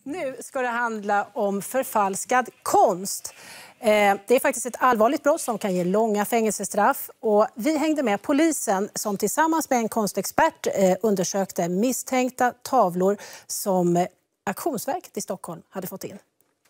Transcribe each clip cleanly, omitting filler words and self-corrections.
Nu ska det handla om förfalskad konst. Det är faktiskt ett allvarligt brott som kan ge långa fängelsestraff. Och vi hängde med polisen som tillsammans med en konstexpert undersökte misstänkta tavlor som Auktionsverket i Stockholm hade fått in.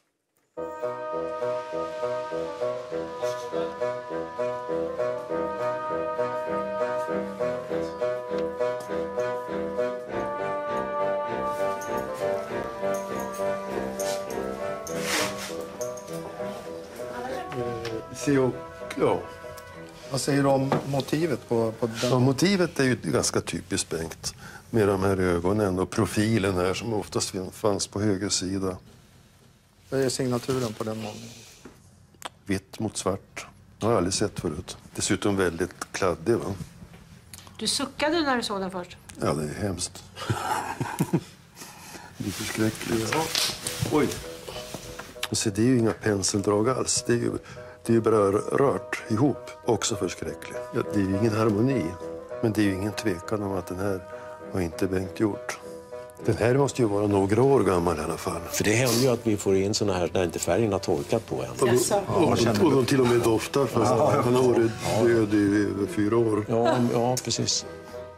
Ja. Vad säger du om motivet på den? Ja, motivet är ju ganska typiskt Bengt. Med de här ögonen och profilen här som oftast fanns på höger sida. Vad är signaturen på den målningen? Vitt mot svart. Det har jag aldrig sett förut. Dessutom väldigt kladdig, va? Du suckade när du såg den först? Ja, det är hemskt. Det är förskräckligt. Ja. Oj! Så det är ju inga penseldrag alls. Det är ju bara rört ihop. Också förskräckligt. Ja, det är ju ingen harmoni. Men det är ju ingen tvekan om att den här har inte Bengt gjort. Den här måste ju vara några år gammal i alla fall. För det händer ju att vi får in såna här där inte färgen har torkat på än. Och de till och med doftar. Fast han har varit död i över 4 år. Ja, precis.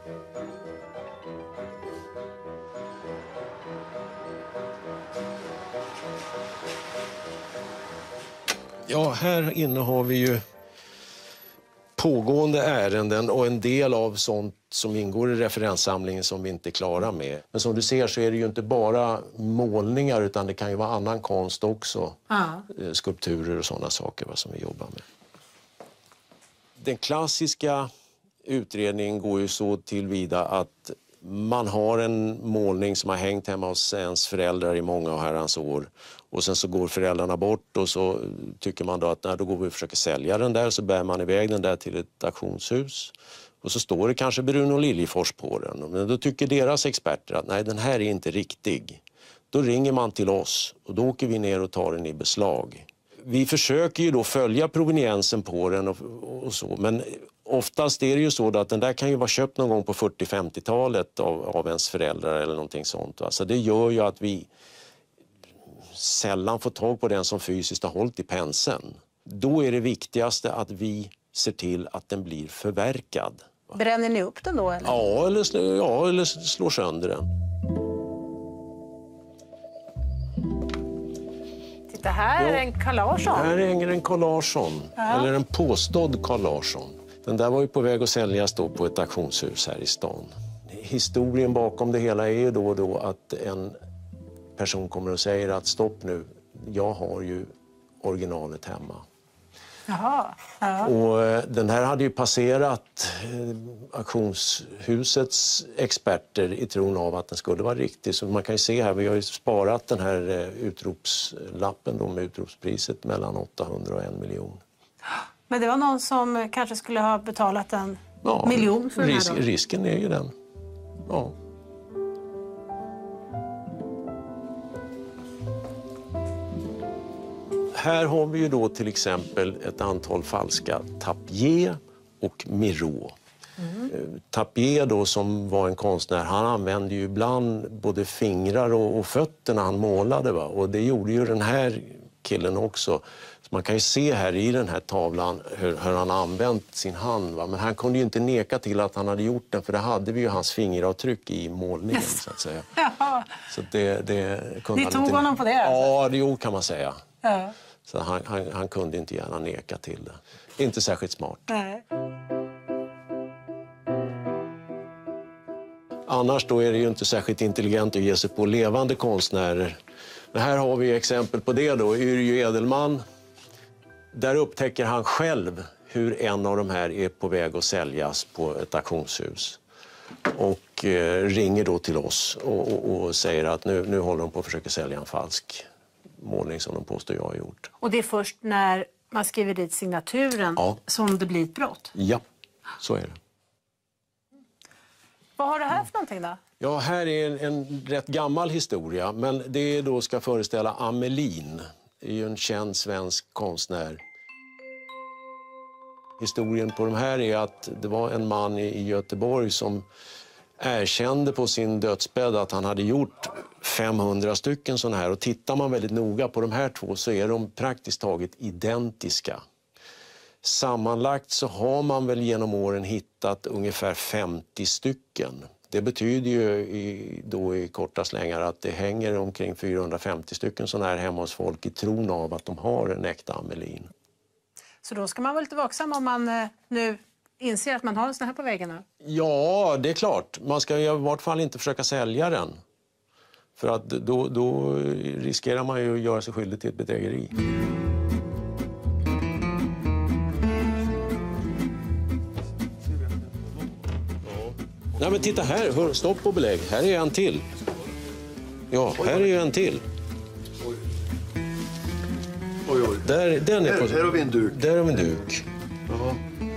Ja, här inne har vi ju pågående ärenden och en del av sånt som ingår i referenssamlingen som vi inte är klara med. Men som du ser så är det ju inte bara målningar utan det kan ju vara annan konst också. Skulpturer och sådana saker som vi jobbar med. Den klassiska utredningen går ju så tillvida att man har en målning som har hängt hemma hos ens föräldrar i många herrans år. Och sen så går föräldrarna bort och så tycker man då att då går vi och försöker sälja den där. Så bär man iväg den där till ett auktionshus. Och så står det kanske Bruno Liljefors på den. Men då tycker deras experter att nej, den här är inte riktig. Då ringer man till oss och då åker vi ner och tar den i beslag. Vi försöker ju då följa proveniensen på den och så. Men oftast är det ju så att den där kan ju vara köpt någon gång på 40-50-talet av ens föräldrar eller någonting sånt. Så det gör ju att vi sällan får tag på den som fysiskt har hållit i penseln. Då är det viktigaste att vi ser till att den blir förverkad. Bränner ni upp den då? Eller? Ja, eller slår sönder den. Titta, här är en Carl Larsson. Här hänger en Carl Larsson, eller en påstådd Carl Larsson. Den där var ju på väg att säljas då på ett auktionshus här i stan. Historien bakom det hela är ju då att en person kommer och säger att stopp nu, jag har ju originalet hemma. Jaha. Ja. Och den här hade ju passerat auktionshusets experter i tron av att den skulle vara riktig. Så man kan ju se här, vi har ju sparat den här utropslappen då med utropspriset mellan 800 och 1 miljon. Men det var någon som kanske skulle ha betalat en miljon för den här då? Risken är ju den. Ja. Här har vi ju då till exempel ett antal falska Tapier och Miro. Tapier då som var en konstnär, han använde ju ibland både fingrar och fötter när han målade. Va? Och det gjorde ju den här killen också. Så man kan ju se här i den här tavlan hur han använt sin hand. Va? Men han kunde ju inte neka till att han hade gjort den, för det hade vi ju hans fingeravtryck i målningen så att säga. Jaha. Så det kunde Ni tog honom på det? Alltså? Ja, det kan man säga. Ja. Så han kunde inte gärna neka till det. Inte särskilt smart. Nej. Annars då är det ju inte särskilt intelligent att ge sig på levande konstnärer. Men här har vi exempel på det då. Yrjö Edelman. Där upptäcker han själv hur en av de här är på väg att säljas på ett auktionshus. Och ringer då till oss och säger att nu håller de på att försöka sälja en falsk målning som de påstår jag har gjort. Och det är först när man skriver dit signaturen som det blir ett brott? Ja, så är det. Vad har det här för någonting då? Ja, här är en rätt gammal historia, men det då ska föreställa Amelin. Det är ju en känd svensk konstnär. Historien på de här är att det var en man i Göteborg som erkände på sin dödsbädd att han hade gjort 500 stycken sådana här. Och tittar man väldigt noga på de här två så är de praktiskt taget identiska. Sammanlagt så har man väl genom åren hittat ungefär 50 stycken. Det betyder ju i korta slängar att det hänger omkring 450 stycken sådana här hemma hos folk i tron av att de har en äkta Amelin. Så då ska man vara lite vaksam om man nu inser att man har en sån här på väggarna? Ja, det är klart. Man ska i vart fall inte försöka sälja den. För att då riskerar man ju att göra sig skyldig till ett bedrägeri. Nej men titta här, hör, stopp och belägg. Här är en till. Ja, här är ju en till. Oj, oj. Den är på... Här har vi en duk. Där har vi en duk. Jaha.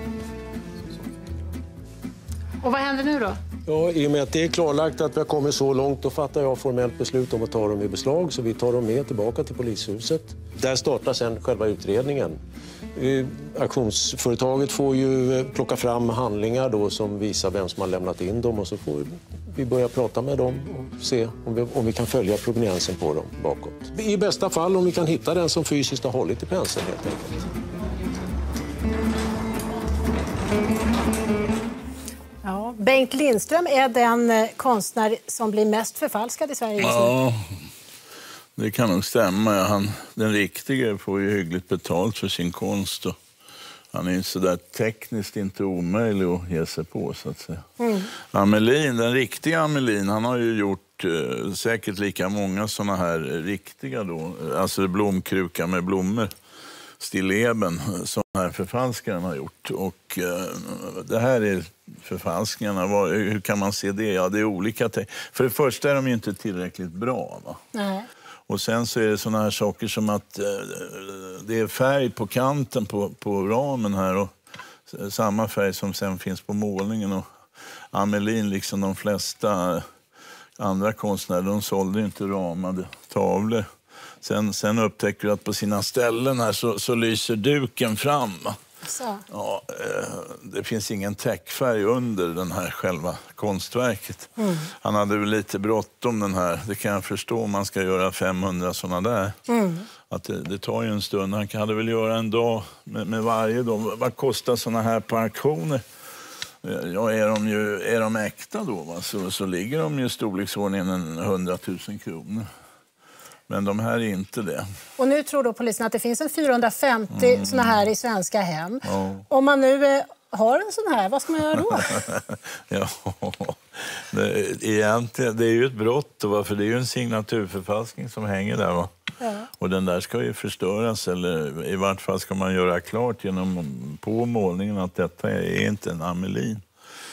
Och vad händer nu då? Ja, i och med att det är klarlagt att vi har kommit så långt, då fattar jag formellt beslut om att ta dem i beslag. Så vi tar dem med tillbaka till polishuset. Där startar sedan själva utredningen. Auktionsföretaget får ju plocka fram handlingar då som visar vem som har lämnat in dem. Och så får vi börja prata med dem och se om vi kan följa proveniensen på dem bakåt. I bästa fall om vi kan hitta den som fysiskt har hållit i penseln helt enkelt. Ja, Bengt Lindström är den konstnär som blir mest förfalskad i Sverige just nu. Ja, det kan nog stämma. Den riktiga får ju hyggligt betalt för sin konst. Och han är ju så där tekniskt inte omöjlig att ge sig på, så att säga. Amelin, den riktiga Amelin, han har ju gjort säkert lika många såna här riktiga då. Alltså blomkruka med blommor. Stilleben som den här förfalskaren har gjort. Och det här är förfalskningarna. Hur kan man se det? Ja, det är olika. För det första är de ju inte tillräckligt bra, va? Nej. Och sen så är det såna här saker som att det är färg på kanten på ramen här. Och samma färg som sen finns på målningen. Och Amelin, liksom de flesta andra konstnärer, de sålde inte ramade tavlor. Sen upptäcker du att på sina ställen här så lyser duken fram. Så. Ja, det finns ingen täckfärg under den här själva konstverket. Han hade väl lite bråttom den här. Det kan jag förstå om man ska göra 500 sådana där. Att det tar ju en stund. Han hade väl göra en dag med varje dag. Vad kostar sådana här på auktioner? Ja, är de äkta då, va? Så ligger de ju i storleksordningen 100 000 kronor. Men de här är inte det. Och nu tror då polisen att det finns en 450 såna här i svenska hem. Ja. Om man nu har en sån här, vad ska man göra då? Ja, det är ju ett brott. För det är ju en signaturförfalskning som hänger där, va? Ja. Och den där ska ju förstöras. Eller i vart fall ska man göra klart på målningen att detta är inte en Amelin.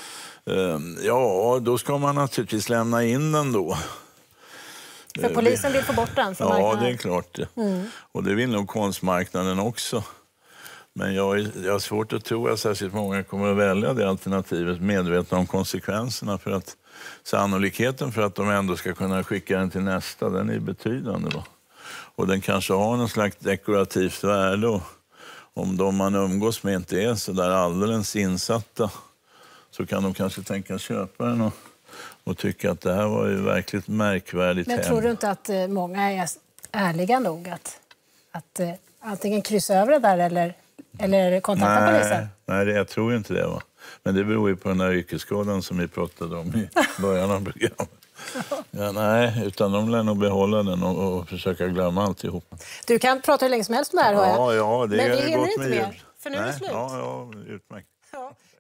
Ja, då ska man naturligtvis lämna in den då. För polisen vill få bort den från marknaden? Ja, det är klart det. Och det vill nog konstmarknaden också. Men jag har svårt att tro att särskilt många kommer att välja det alternativet medvetna om konsekvenserna. För att sannolikheten för att de ändå ska kunna skicka den till nästa, den är betydande då. Och den kanske har någon slags dekorativt värde. Och om de man umgås med inte är så där alldeles insatta så kan de kanske tänka köpa den och tycka att det här var ju verkligt märkvärdigt. Men tror du inte att många är ärliga nog att antingen kryssa över det där eller kontakta polisen? Nej, jag tror inte det, va. Men det beror ju på den här yrkesskadan som vi pratade om i början av programmet. Ja, nej, utan de lär nog behålla den och försöka glömma alltihop. Du kan prata hur länge som helst om det här, hör jag. Ja, det men vi hinner inte mer, för nu är det slut. Ja, utmärkt. Ja.